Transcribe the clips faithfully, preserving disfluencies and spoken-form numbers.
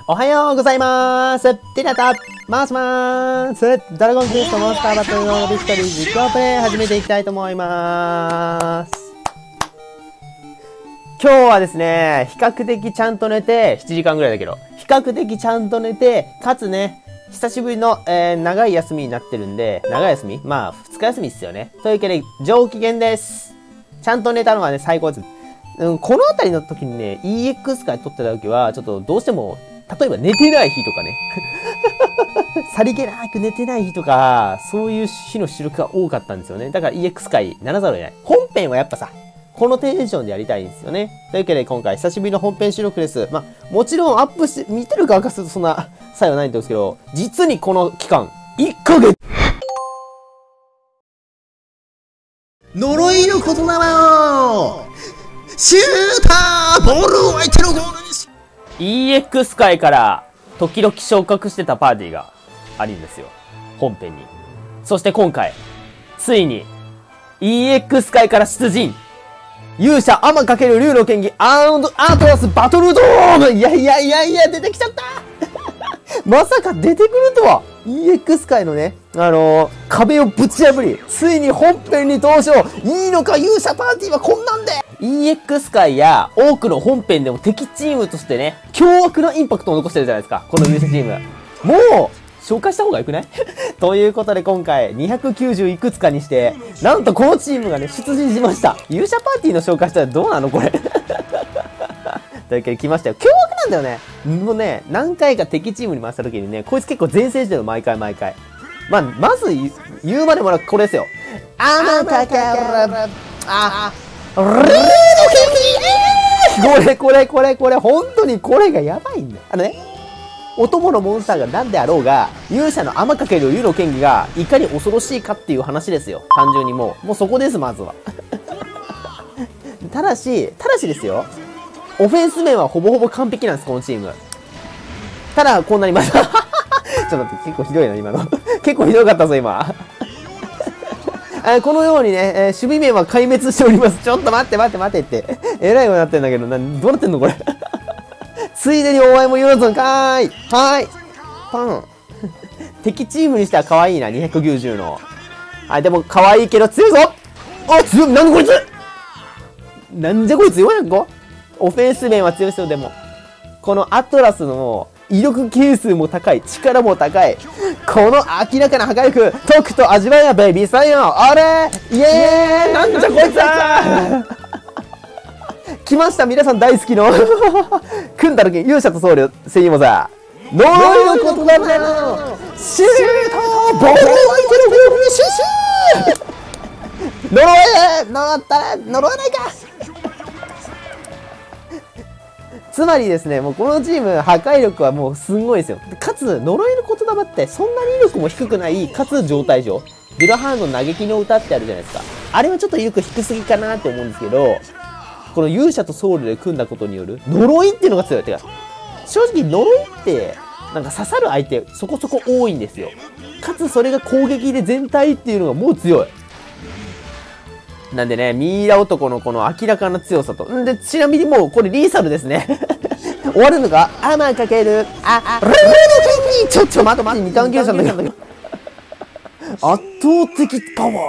おはようございまーす。ティナタ回しまーす。ドラゴンクエストモンスターバトルのビクトリー実況プレイ始めていきたいと思いまーす。今日はですね、比較的ちゃんと寝て、しちじかんぐらいだけど、比較的ちゃんと寝て、かつね、久しぶりの、えー、長い休みになってるんで、長い休みまあ、ふつか休みっすよね。というわけで、上機嫌です。ちゃんと寝たのがね、最高です。うん、このあたりの時にね、イーエックス 回撮ってた時は、ちょっとどうしても、例えば寝てない日とかね。さりげなく寝てない日とか、そういう日の収録が多かったんですよね。だから イーエックス 回ならざるを得ない。本編はやっぱさ、このテンションでやりたいんですよね。というわけで今回久しぶりの本編収録です。まあ、もちろんアップして、見てる側からするとそんな差異はないんですけど、実にこの期間、いっかげつ呪いの言霊をシューターボールを相手のゴールにし イーエックス 界から時々昇格してたパーティーがあるんですよ。本編に。そして今回、ついに イーエックス 界から出陣勇者アマ×竜の剣技アートラスバトルドームいやいやいやいや出てきちゃったまさか出てくるとは イーエックス 界のね、あのー、壁をぶち破り、ついに本編に登場いいのか勇者パーティーはこんなんで イーエックス 界や多くの本編でも敵チームとしてね、凶悪なインパクトを残してるじゃないですか。この勇者チーム。もう、紹介した方がよくないということで今回にひゃくきゅうじゅういくつかにして、なんとこのチームがね、出陣しました。勇者パーティーの紹介したらどうなのこれ。というわけで来ましたよ。凶悪なんだよね。もうね、何回か敵チームに回した時にね、こいつ結構前線してるの、毎回毎回。まあ、まず言う、言うまでもなくこれですよ。あなたから、あ、ルードケンこれこれこれこれ、本当にこれがやばいんだよ。あのね、お供のモンスターが何であろうが、勇者のアマ×竜の剣技がいかに恐ろしいかっていう話ですよ。単純にもう、もうそこです、まずは。ただし、ただしですよ。オフェンス面はほぼほぼ完璧なんです、このチーム。ただ、こうなりました。ちょっと待って、結構ひどいな、今の。結構ひどかったぞ、今。このようにね、えー、守備面は壊滅しております。ちょっと待って待って待ってって。えらいことになってんだけど、な、どうなってんのこれ。ついでにお前も言わずんかーい。はーい。パン。敵チームにしては可愛いな、にひゃくきゅうじゅうの。はい、でも可愛いけど強いぞあ、強いなんでこいつなんじゃこいつ弱いんかオフェンス面は強いですよ、でも。このアトラスの威力係数も高い、力も高い。この明らかな破壊力、解くと味わいやベイビーさんよあれイエーイなんじゃこいつー来ました皆さん大好きの組んだ時勇者と僧侶声優もさ呪いの言葉だよシュートボールを相手のゴールにシュッシュー呪え呪ったら呪わないかつまりですね、もうこのチーム破壊力はもうすんごいですよ。かつ呪いの言霊ってそんなに威力も低くない、かつ状態上デュラハーンの嘆きの歌ってあるじゃないですか。あれはちょっと威力低すぎかなって思うんですけど、この勇者と僧侶で組んだことによる呪いっていうのが強い。てか正直呪いってなんか刺さる相手そこそこ多いんですよ。かつそれが攻撃で全体っていうのがもう強い。なんでね、ミイラ男のこの明らかな強さと。んで、ちなみにもうこれリーサルですね。終わるのが、アマかける、あ、あ、ルードケンギちょっと待って待って、二段級者なんだけど。圧倒的パワ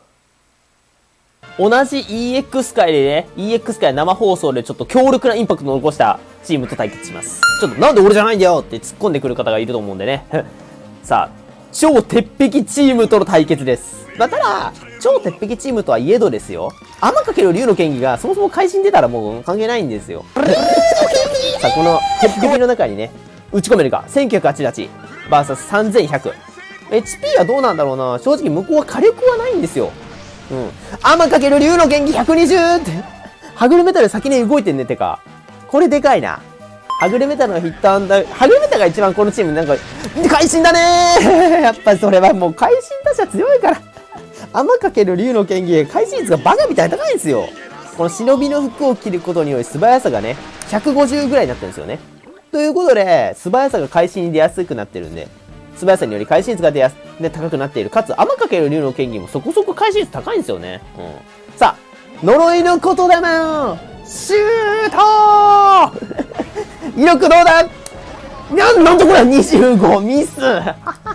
ー。同じ イーエックス 界でね、イーエックス 界生放送でちょっと強力なインパクトを残したチームと対決します。ちょっとなんで俺じゃないんだよって突っ込んでくる方がいると思うんでね。さあ、超鉄壁チームとの対決です。まあ、ただ、超鉄壁チームとはいえどですよ。アマ×竜の剣技がそもそも会心出たらもう関係ないんですよ。さあ、この鉄壁の中にね、打ち込めるか。せんきゅうひゃくはちじゅうはちバーサスさんぜんひゃく。エイチピー はどうなんだろうな。正直向こうは火力はないんですよ。うん。アマ×竜の剣技ひゃくにじゅうって。はぐれメタル先に動いてんねってか。これでかいな。はぐれメタルのヒットアンダー、はぐれメタルが一番このチームなんか、会心だねーやっぱそれはもう会心打者強いから。アマ×竜の剣技、回心率がバカみたいに高いんですよ。この忍びの服を着ることにより素早さがね、ひゃくごじゅうぐらいになってるんですよね。ということで、素早さが会心に出やすくなってるんで、素早さにより会心率が出やす、ね、高くなっている。かつ、アマ×竜の剣技もそこそこ会心率高いんですよね。うん。さあ、呪いの言霊をシュートー威力どうだなん、なんとこれにじゅうごミスあ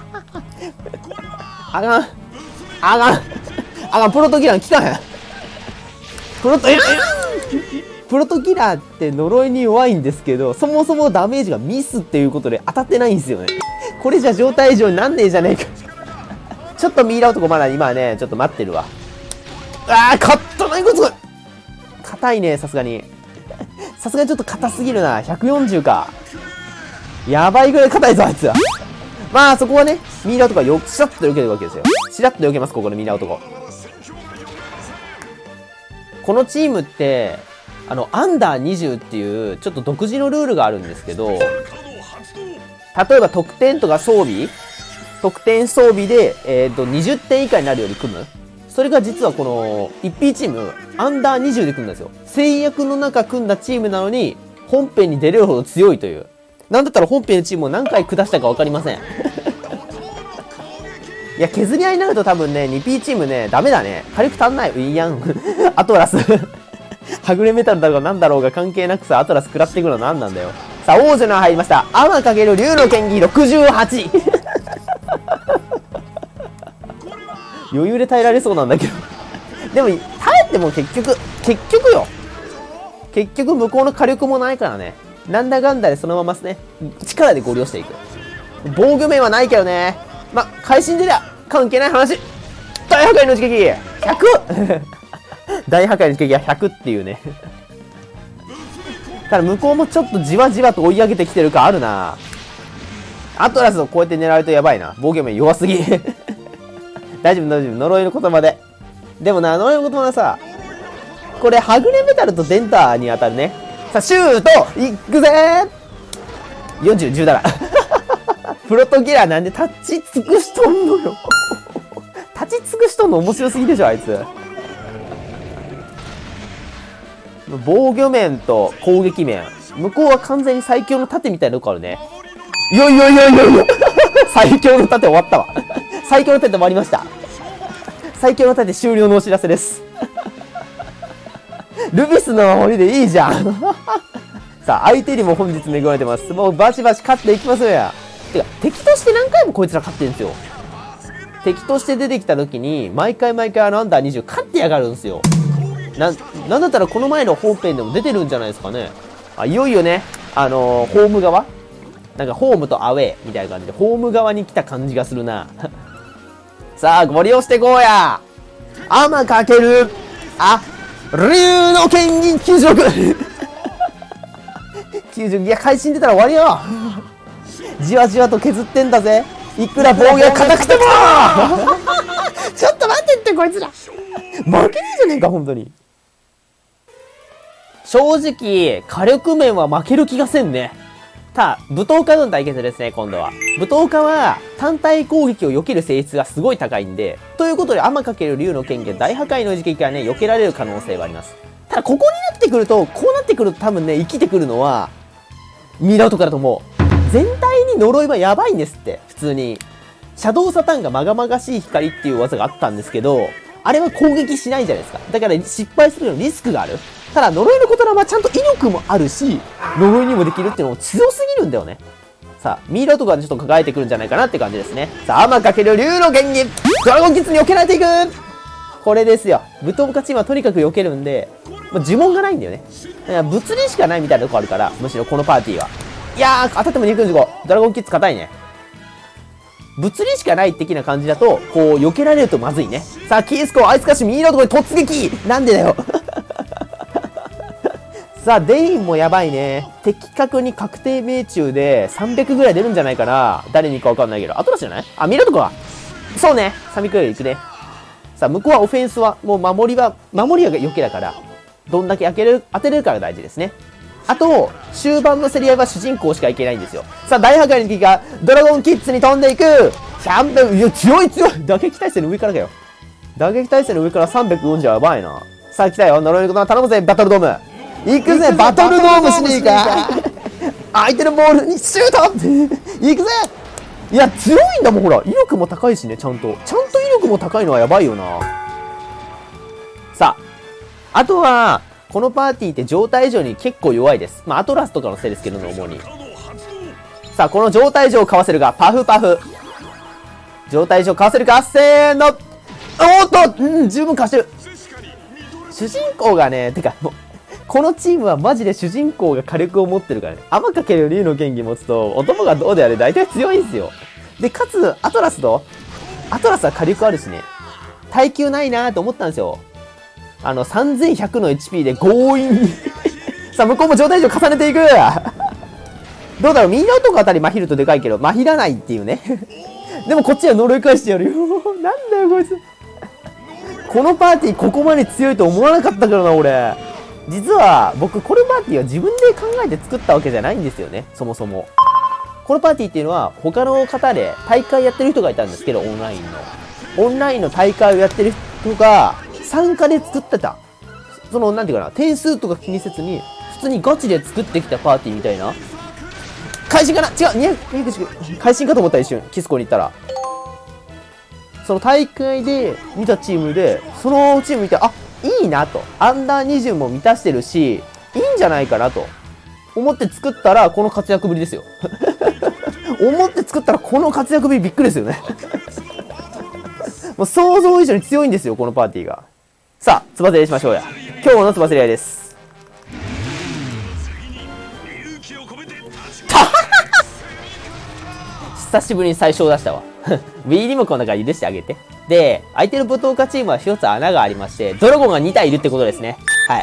がん。あがん。あがん、プロトキラー効かへん。プロト、えプロトキラーって呪いに弱いんですけど、そもそもダメージがミスっていうことで当たってないんですよね。これじゃ状態以上になんねえじゃねえか。ちょっとミイラ男まだ今ね、ちょっと待ってるわ。あー、カットのいくつ硬いね、さすがに。さすがにちょっと硬すぎるな。ひゃくよんじゅうか。やばいぐらい硬いぞ、あいつは。まあ、そこはね、ミイラ男がよ、しらっと避けるわけですよ。しらっと避けます、ここのミイラ男。このチームって、あの、アンダーにじゅうっていう、ちょっと独自のルールがあるんですけど、例えば得点とか装備得点装備で、えっと、にじゅってん以下になるように組む。それが実はこの ワンピー チーム、アンダーにじゅうで組んだんですよ。制約の中組んだチームなのに、本編に出れるほど強いという。なんだったら本編のチームを何回下したかわかりません。いや、削り合いになると多分ね、ワンピー チームね、ダメだね。火力足んない。ウィーヤン。アトラス。はぐれメタルだろうが何だろうが関係なくさ、アトラス食らってくるのは何なんだよ。さあ、王女の入りました。アマかける竜の剣技ろくじゅうはち。余裕で耐えられそうなんだけど。でも、耐えても結局、結局よ。結局向こうの火力もないからね。なんだかんだでそのままですね、力でご利用していく。防御面はないけどね。ま、会心でりゃ関係ない話。大破壊の一撃 ひゃく 大破壊の一撃はひゃくっていうね。ただ向こうもちょっとじわじわと追い上げてきてる感あるな。アトラスをこうやって狙われるとやばいな。防御面弱すぎ。大丈夫大丈夫。呪いの言葉で。でもな、呪いの言葉はさ、これ、はぐれメタルとデンターに当たるね。さあ、シュートいくぜー !よんじゅう、じゅうだな。プロトキラーなんで立ち尽くしとんのよ。立ち尽くしとんの面白すぎでしょ、あいつ。防御面と攻撃面。向こうは完全に最強の盾みたいなとこあるね。いやいやいやいやいや最強の盾終わったわ。最強の盾終わりました。最強の盾終了のお知らせです。ルビスの守りでいいじゃん。さあ、相手にも本日恵まれてます。もうバシバシ勝っていきますよや。てか、敵として何回もこいつら勝ってるんですよ。敵として出てきた時に、毎回毎回あのアンダーにじゅう勝ってやがるんですよ。な、なんだったらこの前の本編でも出てるんじゃないですかね。あ、いよいよね、あのー、ホーム側なんかホームとアウェーみたいな感じで、ホーム側に来た感じがするな。さあ、ご利用していこうや。アマかける、あ、竜の剣技きゅうじゅうろく。きゅうじゅう、いや、会心出たら終わりよ。じわじわと削ってんだぜ。いくら防御が硬くてもちょっと待ってって、こいつら。負けねえじゃねえか、本当に。正直、火力面は負ける気がせんね。ただ、武闘家の対決ですね、今度は。武闘家は、単体攻撃を避ける性質がすごい高いんで、ということで、アマかける竜の剣技、大破壊の一撃がね、避けられる可能性があります。ただ、ここになってくると、こうなってくると多分ね、生きてくるのは、ミイラ男だと思う。全体に呪いはやばいんですって、普通に。シャドウサタンがまがまがしい光っていう技があったんですけど、あれは攻撃しないじゃないですか。だから失敗するのリスクがある。ただ、呪いの言霊はちゃんと威力もあるし、呪いにもできるっていうのも強すぎるんだよね。さあ、ミイラとかでちょっと輝いてくるんじゃないかなって感じですね。さあ、アマかける竜の剣技、ドラゴンキッズに避けられていく。これですよ。武闘家チームはとにかく避けるんで、まあ、呪文がないんだよね。だから物理しかないみたいなとこあるから、むしろこのパーティーは。いやー、当たってもにひゃくよんじゅうご。ドラゴンキッズ硬いね。物理しかない的な感じだと、こう、避けられるとまずいね。さあ、キースコ、あいつかしミイラ男に突撃なんでだよ。さあ、デインもやばいね。的確に確定命中でさんびゃくぐらい出るんじゃないかな。誰にかわかんないけど。アトラスじゃない？あ、ミイラ男は。そうね。さんびゃくぐらいいくね。さあ、向こうはオフェンスは、もう守りは、守りは避けだから、どんだけ当てれる、当てれるかが大事ですね。あと、終盤の競り合いは主人公しかいけないんですよ。さあ、大破壊の敵が、ドラゴンキッズに飛んでいく。キャンプ、いや、強い強い。打撃耐性の上からかよ。打撃耐性の上からさんびゃくよんじゅうはやばいな。さあ、来たよ。呪いのこと頼むぜ、バトルドーム。行くぜ、バトルドームしねえか。相手のボールにシュート行くぜ。いや、強いんだもん、ほら。威力も高いしね、ちゃんと。ちゃんと威力も高いのはやばいよな。さあ、あとは、このパーティーって状態以上に結構弱いです。まあ、アトラスとかのせいですけどね、主に。 さあ、この状態上かわせるが、パフパフ。状態上かわせるか、せーの。おーっと、うん、十分かわしてる。主人公がね、てか、もう、このチームはマジで主人公が火力を持ってるからね。天かける竜の剣技持つと、男がどうであれ大体強いんですよ。で、かつ、アトラスと、アトラスは火力あるしね。耐久ないなーと思ったんですよ。あの、さんぜんひゃくの エイチピー で強引に。さあ、向こうも状態上重ねていく。どうだろう、みんな男あたりまひるとでかいけど、まひらないっていうね。でもこっちは呪い返してやるよ。なんだよ、こいつ。このパーティーここまで強いと思わなかったからな、俺。実は、僕、このパーティーは自分で考えて作ったわけじゃないんですよね、そもそも。このパーティーっていうのは、他の方で大会やってる人がいたんですけど、オンラインの。オンラインの大会をやってる人が、参加で作ってた。その、なんていうかな、点数とか気にせずに、普通にガチで作ってきたパーティーみたいな。会心かな違うにひゃく、にひゃく、会心かと思った一瞬、キスコに行ったら。その大会で見たチームで、そのチーム見て、あ、いいなと。アンダーにじゅうも満たしてるし、いいんじゃないかなと。思って作ったら、この活躍ぶりですよ。思って作ったら、この活躍ぶりびっくりですよね。もう想像以上に強いんですよ、このパーティーが。さあ、つばぜりしましょうや。今日のつばぜり合いです。久しぶりに最初を出したわ。Wii リモコンだから許してあげて。で、相手の武闘家チームは一つ穴がありまして、ドラゴンがに体いるってことですね。はい。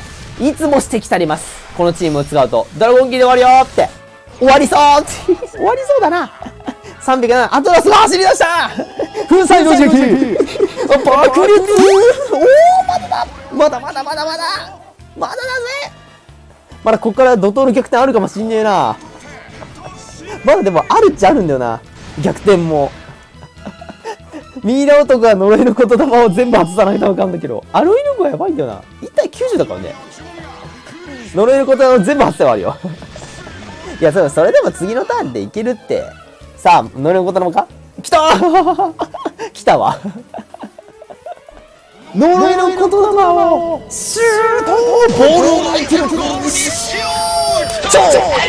いつも指摘されます。このチームを使うと。ドラゴンキーで終わるよーって。終わりそうって終わりそうだな。さんびゃくなな。アトラスが走り出した粉砕の銃撃爆裂おーまだだまだまだまだまだまだだぜまだこっから怒涛の逆転あるかもしんねえな。まだでもあるっちゃあるんだよな。逆転も。ミイラ男が呪いの言霊を全部外さないとわかんだけど、あのイノコはやばいんだよな。いち対きゅうじゅうだからね。呪いの言霊を全部外せはあるよ。いや、それ、それでも次のターンでいけるって。さあ、呪いの言霊か来たー来たわ。呪いの言霊をシュートボールを相手のゴールにしよう超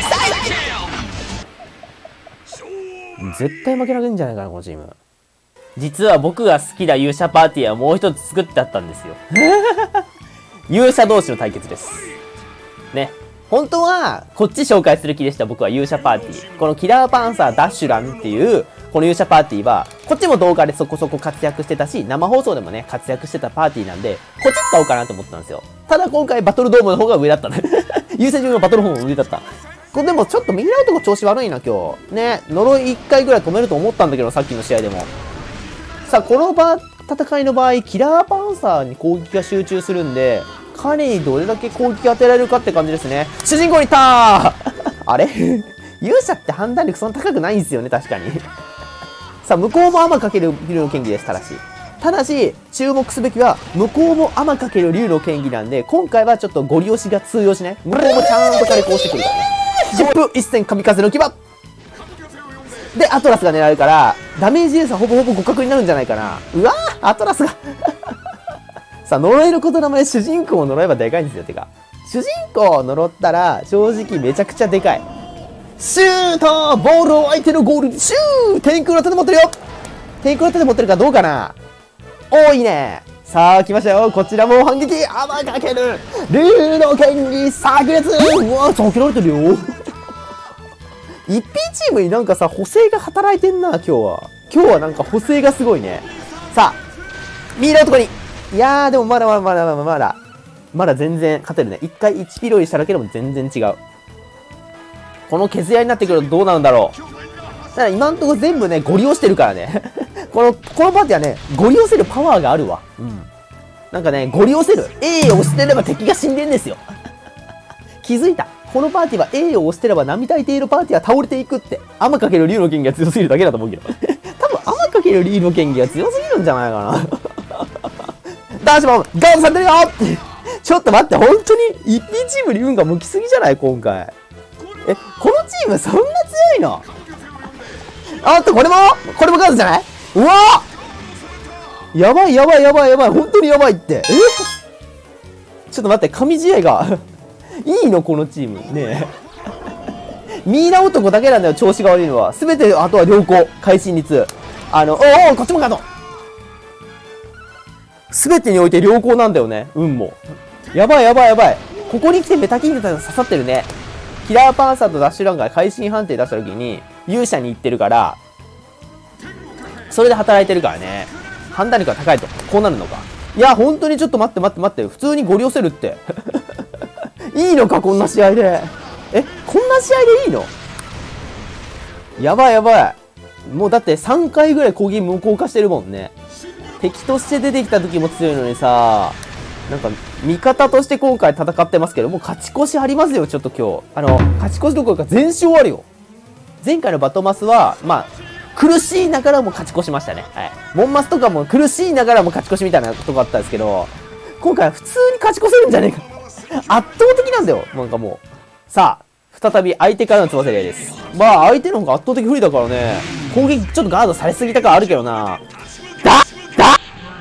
絶対負けなくんじゃないかな、このチーム。実は僕が好きな勇者パーティーはもう一つ作ってあったんですよ。勇者同士の対決です。ね。本当は、こっち紹介する気でした、僕は勇者パーティー。このキラーパンサーダッシュランっていう、この勇者パーティーは、こっちも動画でそこそこ活躍してたし、生放送でもね、活躍してたパーティーなんで、こっち使おうかなと思ったんですよ。ただ今回バトルドームの方が上だったね。優先順のバトルの方が上だった。これでもちょっとミイラ男調子悪いな、今日。ね、呪いいっかいぐらい止めると思ったんだけど、さっきの試合でも。さあ、この場、戦いの場合、キラーパンサーに攻撃が集中するんで、彼にどれだけ攻撃当てられるかって感じですね。主人公にいったあれ勇者って判断力そんな高くないんですよね、確かに。さあ、向こうも天かける竜の剣技です、ただし。ただし、注目すべきは、向こうも天かける竜の剣技なんで、今回はちょっとゴリ押しが通用しない。向こうもちゃんと火力をしてくるからね。じゅっぷん一戦神風の牙で、アトラスが狙えるから、ダメージレースはほぼほぼ互角になるんじゃないかな。うわーアトラスがさあ、呪いの言霊で主人公を呪えばでかいんですよ、てか。主人公を呪ったら、正直めちゃくちゃでかい。シュートボールを相手のゴールにシュー天空の手で持ってるよ天空の手で持ってるかどうかなおーいいねさあ、来ましたよこちらも反撃天かける竜の剣技炸裂うわー、避けられてるよ一品チームになんかさ、補正が働いてんな、今日は。今日はなんか補正がすごいね。さあ、ミイラ男に。いやー、でもまだまだまだまだまだ、まだ全然勝てるね。一回いちピロリしただけでも全然違う。この削り合いになってくるとどうなるんだろう。だから今んとこ全部ね、ゴリ押してるからね。この、このパーティーはね、ゴリ押せるパワーがあるわ。うん。なんかね、ゴリ押せる。A を押してれば敵が死んでんですよ。気づいた。このパーティーは A を押してれば並大抵のパーティーは倒れていくって。天かける竜の剣技が強すぎるだけだと思うけど。多分天かける竜の剣技が強すぎるんじゃないかな。ダーシュボンガードされてるよちょっと待って、本当に一品チームに運が向きすぎじゃない今回。え、このチームそんな強いのあっと、これもこれもガードじゃないうわやばいやばいやばいやばい。本当にやばいって。えちょっと待って、神試合が。いいのこのチーム。ねえ。 ミイラ男だけなんだよ、調子が悪いのは。すべて、あとは良好。会心率。あの、おおこっちもかと。すべてにおいて良好なんだよね。運も。やばいやばいやばい。ここに来てメタキングが刺さってるね。キラーパンサーとダッシュランが会心判定出した時に、勇者に行ってるから、それで働いてるからね。判断力が高いと。こうなるのか。いや、本当にちょっと待って待って待って。普通にゴリ押せるって。いいのか、こんな試合で。え、こんな試合でいいの？やばいやばい。もうだってさんかいぐらい攻撃無効化してるもんね。敵として出てきた時も強いのにさ、なんか、味方として今回戦ってますけど、もう勝ち越しありますよ、ちょっと今日。あの、勝ち越しどころか全勝あるよ。前回のバトマスは、まあ、苦しいながらも勝ち越しましたね。はい。モンマスとかも苦しいながらも勝ち越しみたいなとこあったんですけど、今回は普通に勝ち越せるんじゃねえか。圧倒的なんだよ、なんかもう。さあ、再び相手からのつばせり合いです。まあ、相手の方が圧倒的不利だからね、攻撃ちょっとガードされすぎた感あるけどな。だだ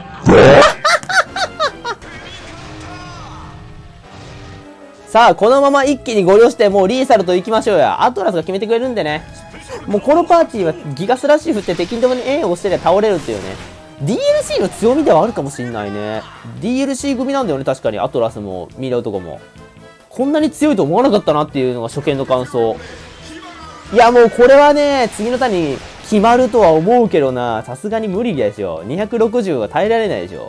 さあ、このまま一気にゴリ押して、もうリーサルと行きましょうや。アトラスが決めてくれるんでね。もうこのパーティーはギガスラッシュ振って敵のところに A を押してりゃ倒れるっていうね。ディーエルシー の強みではあるかもしんないね。ディーエルシー 組なんだよね、確かに。アトラスも、ミイラ男も。こんなに強いと思わなかったなっていうのが初見の感想。いや、もうこれはね、次の谷に決まるとは思うけどな。さすがに無理でしょ。にひゃくろくじゅうは耐えられないでしょ。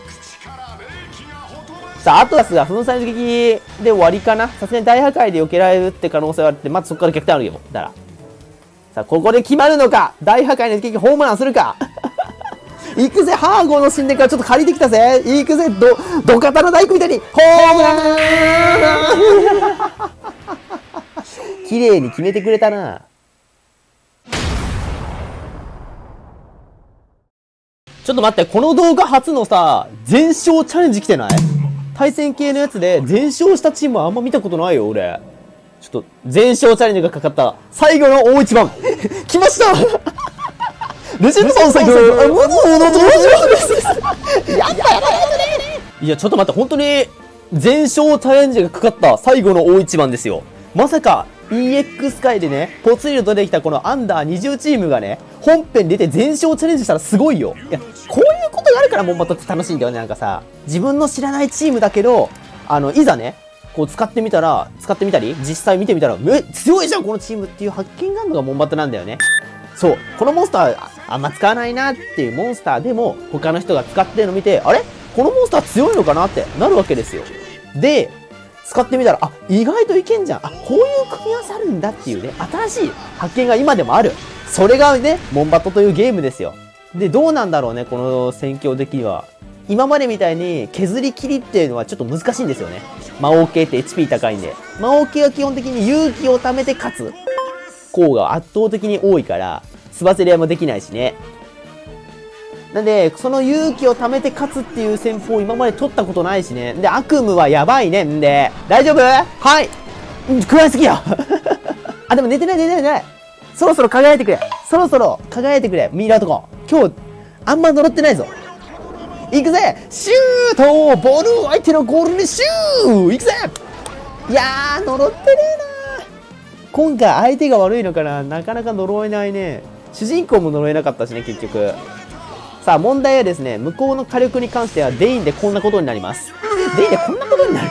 さあ、アトラスが粉砕の撃で終わりかな。さすがに大破壊で避けられるって可能性はあって、まずそこから逆転あるよ。だから。さあ、ここで決まるのか、大破壊の撃ホームランするか。行くぜ、ハーゴの神殿からちょっと借りてきたぜ。行くぜ、ど、ドカタの大工みたいに、ホームラン綺麗に決めてくれたな。ちょっと待って、この動画初のさ、全勝チャレンジ来てない？対戦系のやつで全勝したチームはあんま見たことないよ、俺。ちょっと、全勝チャレンジがかかった最後の大一番来ましたレジェンドさん最後の登場ですやったやったいや、ちょっと待って、本当に全勝チャレンジがかかった最後の大一番ですよ。まさか イーエックス 界でね、ぽつりと出てきたこのアンダーにじゅうチームがね、本編出て全勝チャレンジしたらすごいよ。いや、こういうことがあるからモンバトって楽しいんだよね。なんかさ、自分の知らないチームだけど、あの、いざね、こう使ってみたら、使ってみたり、実際見てみたら、え、強いじゃんこのチームっていう発見があるのがモンバトなんだよね。そう。このモンスター、あんま使わないなっていうモンスターでも、他の人が使ってるの見て、あれこのモンスター強いのかなってなるわけですよ。で、使ってみたら、あ、意外といけんじゃん。あ、こういう組み合わせあるんだっていうね、新しい発見が今でもある。それがね、モンバトというゲームですよ。で、どうなんだろうね、この戦況的には。今までみたいに削り切りっていうのはちょっと難しいんですよね。魔王系って エイチピー 高いんで。魔王系は基本的に勇気を貯めて勝つ効が圧倒的に多いから、つばせり合いもできないしね。なんで、その勇気を貯めて勝つっていう戦法を今まで取ったことないしね。で、悪夢はやばいね。んで、大丈夫？はい。食らいすぎよあ、でも寝てない寝てない寝てない。そろそろ輝いてくれ。そろそろ輝いてくれ。ミイラ男。今日、あんま呪ってないぞ。行くぜシュートボールを相手のゴールにシュー行くぜいやー、呪ってねえなー。今回相手が悪いのかな、なかなか呪えないね。主人公も呪えなかったしね、結局。さあ、問題はですね、向こうの火力に関してはデインでこんなことになります。デインでこんなことになる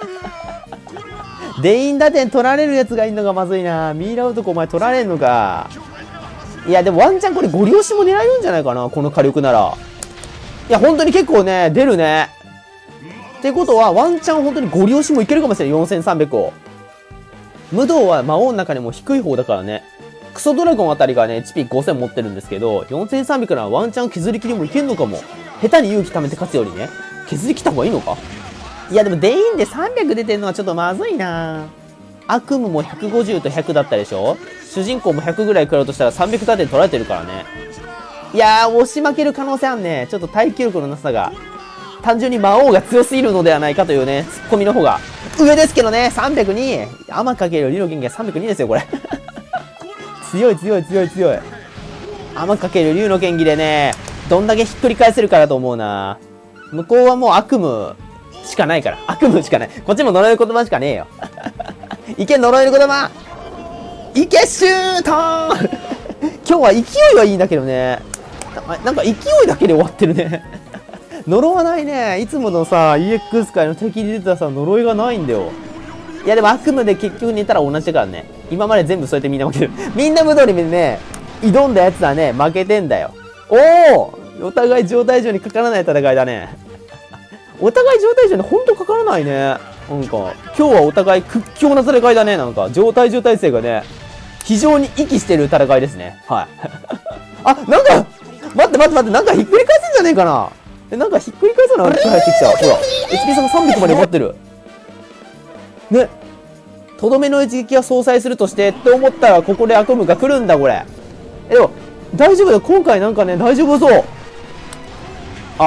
デイン打点取られるやつがいるのがまずいな。ミイラ男お前取られんのか。いや、でもワンチャンこれゴリ押しも狙えるんじゃないかな、この火力なら。いや、本当に結構ね、出るね。ってことは、ワンチャン本当にゴリ押しもいけるかもしれない。よんせんさんびゃくを。無道は魔王の中でも低い方だからね。クソドラゴンあたりがね、エイチピーごせん 持ってるんですけど、よんせんさんびゃくならワンチャン削り切りもいけんのかも。下手に勇気貯めて勝つよりね、削り切った方がいいのか。いや、でもデインでさんびゃく出てんのはちょっとまずいな。悪夢もひゃくごじゅうとひゃくだったでしょ。主人公もひゃくぐらい食らうとしたらさんびゃく打点取られてるからね。いやー、押し負ける可能性あんね。ちょっと耐久力のなさが。単純に魔王が強すぎるのではないかというね、ツッコミの方が。上ですけどね、さんびゃくに。天かけるリロ元気がさんびゃくにですよ、これ。強い強い強い強い。天かける竜の剣技でね、どんだけひっくり返せるかだと思うな。向こうはもう悪夢しかないから。悪夢しかない。こっちも呪いの言葉しかねえよ。いけ、呪いの言葉。 いけシュートー今日は勢いはいいんだけどね。なんか勢いだけで終わってるね。呪わないね。いつものさ、イーエックス 界の敵に出たさ、呪いがないんだよ。いやでも悪夢で結局寝たら同じだからね。今まで全部そうやってみんな負けてる。みんな無道にね、挑んだやつはね、負けてんだよ。おおお互い状態上にかからない戦いだね。お互い状態上にほんとかからないね。なんか、今日はお互い屈強な戦いだね。なんか、状態状態性がね、非常に息してる戦いですね。はい。あ、なんか、待って待って待って、なんかひっくり返すんじゃねえかな。え、なんかひっくり返そうな気配してきた。ほら、エイチピー さんがさんびきまで奪ってる。ね。とどめの一撃は相殺するとしてって思ったら、ここで悪夢が来るんだ、これ。え、でも、大丈夫だよ。今回なんかね、大丈夫そう。あ。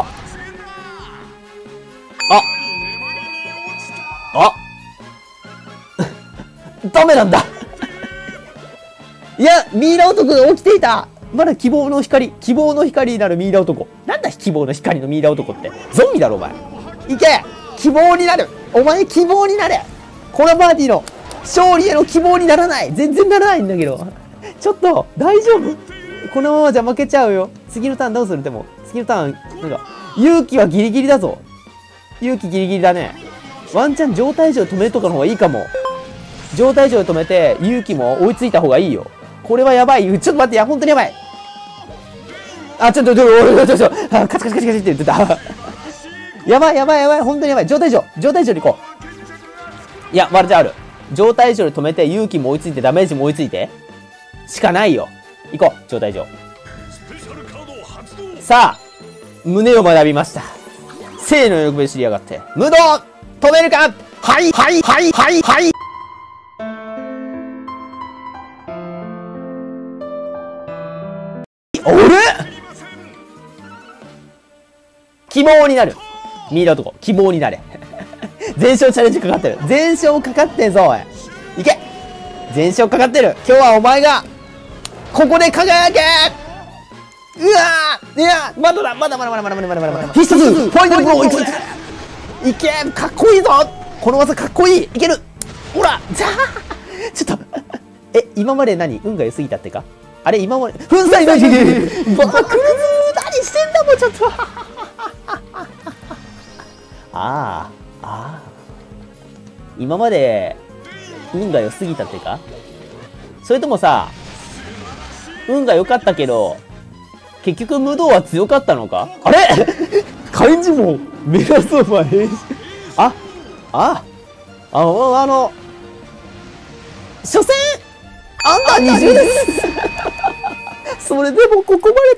あ。あ。ダメなんだ。いや、ミイラ男が起きていた。まだ希望の光、希望の光になるミイラ男。なんだ希望の光のミイラ男って。ゾンビだろ、お前。いけ希望になるお前希望になれこのパーティーの勝利への希望にならない全然ならないんだけど。ちょっと、大丈夫このままじゃ負けちゃうよ。次のターンどうするでも。次のターン、なんか、勇気はギリギリだぞ。勇気ギリギリだね。ワンチャン状態上で止めるとかの方がいいかも。状態上で止めて、勇気も追いついた方がいいよ。これはやばい。ちょっと待って、いや、本当にやばい。あ、ちょっと、ちょっと、ちょっと、ちょっと、カチカチカチカチって言ってた。やばい、やばい、やばい、本当にやばい。状態上、状態上に行こう。いや、ワルチャンある。状態上で止めて、勇気も追いついて、ダメージも追いついて。しかないよ。行こう、状態上。さあ、胸を学びました。生の喜びを知りやがって。無道止めるかはい、はい、はい、はい、はい。あれ希望になる。ミイラ男、希望になれ。全勝チャレンジかかってる。全勝かかってんぞ、おい。いけ全勝かかってる。今日はお前が、ここで輝けうわーいやまだだまだまだまだまだまだまだまだまだ必殺ファイナルブローいくいけかっこいいぞこの技かっこいいいけるほらじゃあちょっとえ、今まで何運が良すぎたってかあれ今まで粉砕の時バクルズ何してんだもんちょっとああ、ああ。今まで、運が良すぎたってかそれともさ、運が良かったけど、結局無道は強かったのかあれ漢字も、メガソファ変身。あ、あ、あの、あの、所詮、アンダーにじゅうです。それでもここまで